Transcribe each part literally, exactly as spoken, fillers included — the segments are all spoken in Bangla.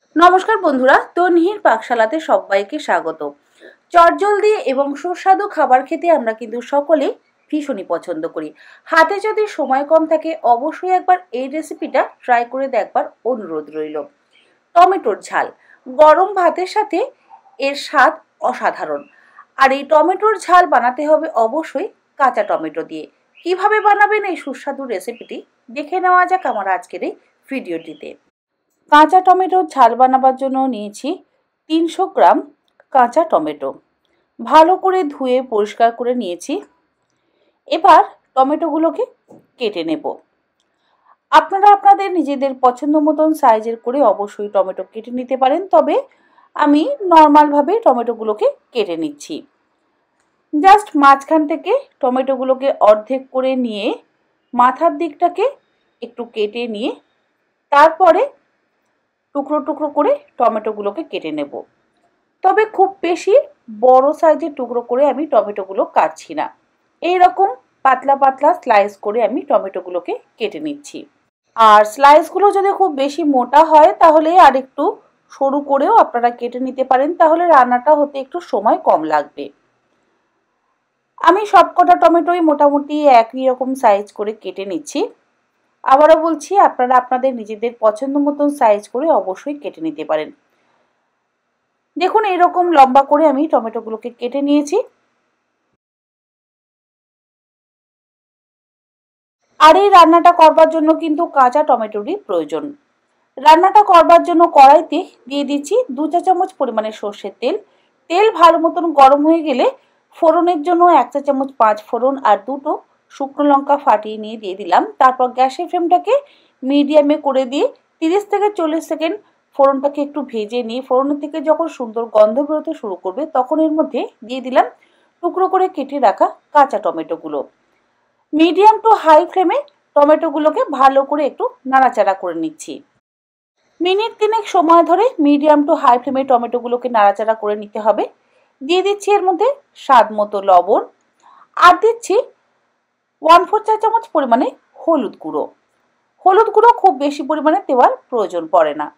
নমস্কার বন্ধুরা, তনহির পাকশালাতে সবাইকে স্বাগত। চটজলদি এবং সুস্বাদু খাবার খেতে আমরা কিন্তু সকলে ভীষণই পছন্দ করি। হাতে যদি সময় কম থাকে অবশ্যই একবার এই রেসিপিটা ট্রাই করে দেখবার অনুরোধ রইল। টমেটোর ঝাল গরম ভাতের সাথে এর স্বাদ অসাধারণ। আর এই টমেটোর ঝাল বানাতে হবে অবশ্যই কাঁচা টমেটো দিয়ে। কিভাবে বানাবেন এই সুস্বাদু রেসিপিটি দেখে নেওয়া যাক আমার আজকের এই ভিডিওটিতে। কাঁচা টমেটোর ঝাল বানাবার জন্য নিয়েছি তিনশো গ্রাম কাঁচা টমেটো। ভালো করে ধুয়ে পরিষ্কার করে নিয়েছি। এবার টমেটোগুলোকে কেটে নেব। আপনারা আপনাদের নিজেদের পছন্দ মতন সাইজের করে অবশ্যই টমেটো কেটে নিতে পারেন, তবে আমি নর্মালভাবে টমেটোগুলোকে কেটে নিচ্ছি। জাস্ট মাঝখান থেকে টমেটোগুলোকে অর্ধেক করে নিয়ে মাথার দিকটাকে একটু কেটে নিয়ে তারপরে টুকরো টুকরো করে টমেটোগুলোকে কেটে নেব। তবে খুব বেশি বড় সাইজের টুকরো করে আমি টমেটোগুলো কাটছি না, এইরকম পাতলা পাতলা স্লাইস করে আমি টমেটোগুলোকে কেটে নিচ্ছি। আর স্লাইসগুলো যদি খুব বেশি মোটা হয় তাহলে আর একটু সরু করেও আপনারা কেটে নিতে পারেন, তাহলে রান্নাটা হতে একটু সময় কম লাগবে। আমি সবকটা টমেটোই মোটামুটি একই রকম সাইজ করে কেটে নিচ্ছি। আবারও বলছি, আপনারা আপনাদের নিজেদের পছন্দ মতন সাইজ করে অবশ্যই কেটে নিতে পারেন। দেখুন এরকম লম্বা করে আমি টমেটোগুলোকে কেটে নিয়েছি। আর এই রান্নাটা করবার জন্য কিন্তু কাঁচা টমেটোরই প্রয়োজন। রান্নাটা করবার জন্য কড়াইতে দিয়ে দিচ্ছি দু চা চামচ পরিমাণে সর্ষের তেল। তেল ভালো মতন গরম হয়ে গেলে ফোড়নের জন্য এক চা চামচ পাঁচ ফোড়ন আর দুটো শুকনো লঙ্কা ফাটিয়ে নিয়ে দিয়ে দিলাম। তারপর গ্যাসের ফ্লেমটাকে মিডিয়ামে করে দিয়ে তিরিশ থেকে চল্লিশ সেকেন্ড ফোড়নটাকে একটু ভেজে নিয়ে ফোড়নের থেকে যখন সুন্দর গন্ধ বেরোতে শুরু করবে তখন এর মধ্যে দিয়ে দিলাম টুকরো করে কেটে রাখা কাঁচা টমেটোগুলো। মিডিয়াম টু হাই ফ্লেমে টমেটোগুলোকে ভালো করে একটু নাড়াচাড়া করে নিচ্ছি। মিনিট তিনেক সময় ধরে মিডিয়াম টু হাই ফ্লেমে টমেটোগুলোকে নাড়াচাড়া করে নিতে হবে। দিয়ে দিচ্ছি এর মধ্যে স্বাদ মতো লবণ আর দিচ্ছি ওয়ান ফোর চা চামচ পরিমাণে হলুদ গুঁড়ো। হলুদ গুঁড়ো খুব বেশি পরিমাণে দেওয়ার প্রয়োজন পড়ে না।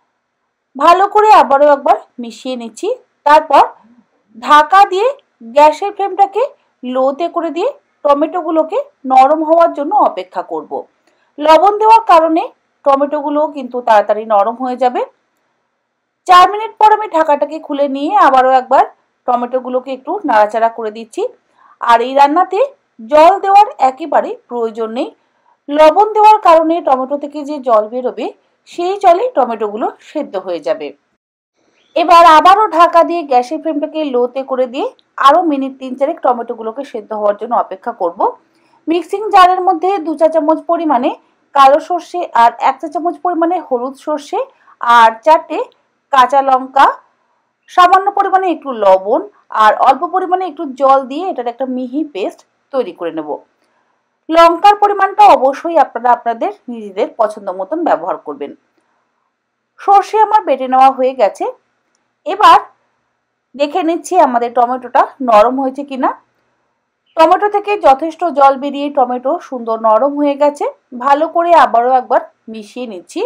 ভালো করে আবারও একবার মিশিয়ে নিচ্ছি। তারপর ঢাকা দিয়ে গ্যাসের ফ্লেমটাকে লোতে করে দিয়ে টমেটোগুলোকে নরম হওয়ার জন্য অপেক্ষা করব। লবণ দেওয়ার কারণে টমেটোগুলো কিন্তু তাড়াতাড়ি নরম হয়ে যাবে। চার মিনিট পর আমি ঢাকাটাকে খুলে নিয়ে আবারও একবার টমেটোগুলোকে একটু নাড়াচাড়া করে দিচ্ছি। আর এই রান্নাতে জল দেওয়ার একেবারে প্রয়োজন নেই। লবণ দেওয়ার কারণে টমেটো থেকে যে জল বেরোবে সেই জলে টমেটোগুলো সেদ্ধ হয়ে যাবে। এবার আবারও ঢাকা দিয়ে গ্যাসের ফ্লেমটাকে লোতে করে দিয়ে আরও মিনিট তিন চারেক টমেটোগুলোকে সেদ্ধ হওয়ার জন্য অপেক্ষা করব। মিক্সিং জারের মধ্যে দু চা চামচ পরিমাণে কালো সর্ষে আর এক চা চামচ পরিমাণে হলুদ সর্ষে আর চারটে কাঁচা লঙ্কা, সামান্য পরিমাণে একটু লবণ আর অল্প পরিমাণে একটু জল দিয়ে এটার একটা মিহি পেস্ট তৈরি করে নেব। লঙ্কার পরিমাণটা অবশ্যই আপনারা আপনাদের নিজেদের পছন্দ মতন ব্যবহার করবেন। সর্ষে আমার বেটে নেওয়া হয়ে গেছে। এবার দেখে নিচ্ছি আমাদের টমেটোটা নরম হয়েছে কিনা। টমেটো থেকে যথেষ্ট জল বেরিয়ে টমেটো সুন্দর নরম হয়ে গেছে। ভালো করে আবারও একবার মিশিয়ে নিচ্ছি।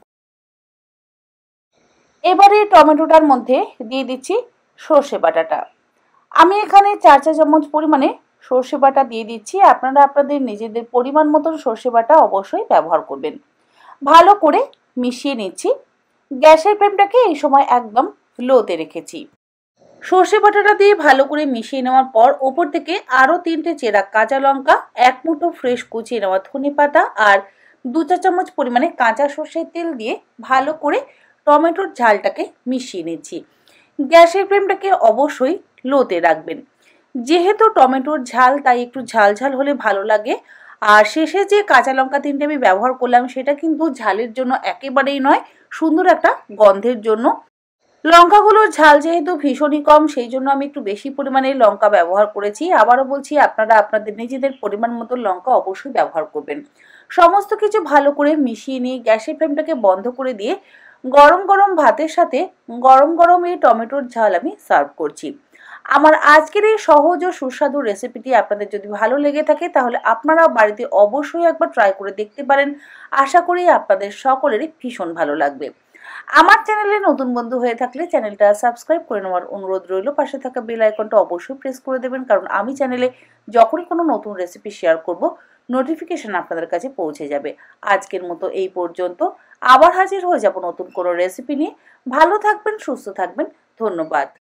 এবারে টমেটোটার মধ্যে দিয়ে দিচ্ছি সর্ষে বাটাটা। আমি এখানে চার চা চামচ পরিমাণে সর্ষে বাটা দিয়ে দিচ্ছি। আপনারা আপনাদের নিজেদের পরিমাণ মতন সর্ষে বাটা অবশ্যই ব্যবহার করবেন। ভালো করে মিশিয়ে নিচ্ছি। গ্যাসের ফ্লেমটাকে এই সময় একদম লোতে রেখেছি। সর্ষে বাটাটা দিয়ে ভালো করে মিশিয়ে নেওয়ার পর ওপর থেকে আরও তিনটে চেরা কাঁচা লঙ্কা, এক মুঠো ফ্রেশ কুচিয়ে নেওয়া ধনে পাতা আর দু চা চামচ পরিমাণে কাঁচা সর্ষের তেল দিয়ে ভালো করে টমেটোর ঝালটাকে মিশিয়ে নিচ্ছি। গ্যাসের ফ্লেমটাকে অবশ্যই লোতে রাখবেন। যেহেতু টমেটোর ঝাল তাই একটু ঝাল ঝাল হলে ভালো লাগে। আর শেষে যে কাঁচা লঙ্কা তিনটে আমি ব্যবহার করলাম সেটা কিন্তু ঝালের জন্য একেবারেই নয়, সুন্দর একটা গন্ধের জন্য। লঙ্কাগুলোর ঝাল যেহেতু ভীষণই কম সেই জন্য আমি একটু বেশি পরিমাণে লঙ্কা ব্যবহার করেছি। আবারও বলছি, আপনারা আপনাদের নিজেদের পরিমাণ মতো লঙ্কা অবশ্যই ব্যবহার করবেন। সমস্ত কিছু ভালো করে মিশিয়ে নিয়ে গ্যাসের ফ্লেমটাকে বন্ধ করে দিয়ে গরম গরম ভাতের সাথে গরম গরম এই টমেটোর ঝাল আমি সার্ভ করছি। আমার আজকের এই সহজ ও সুস্বাদু রেসিপিটি আপনাদের যদি ভালো লেগে থাকে তাহলে আপনারা বাড়িতে অবশ্যই একবার ট্রাই করে দেখতে পারেন। আশা করি আপনাদের সকলেরই ভীষণ ভালো লাগবে। আমার চ্যানেলে নতুন বন্ধু হয়ে থাকলে চ্যানেলটা সাবস্ক্রাইব করে নেওয়ার অনুরোধ রইল। পাশে থাকা বেল আইকনটা অবশ্যই প্রেস করে দেবেন, কারণ আমি চ্যানেলে যখনই কোনো নতুন রেসিপি শেয়ার করব নোটিফিকেশন আপনাদের কাছে পৌঁছে যাবে। আজকের মতো এই পর্যন্ত, আবার হাজির হয়ে যাব নতুন কোনো রেসিপি নিয়ে। ভালো থাকবেন, সুস্থ থাকবেন, ধন্যবাদ।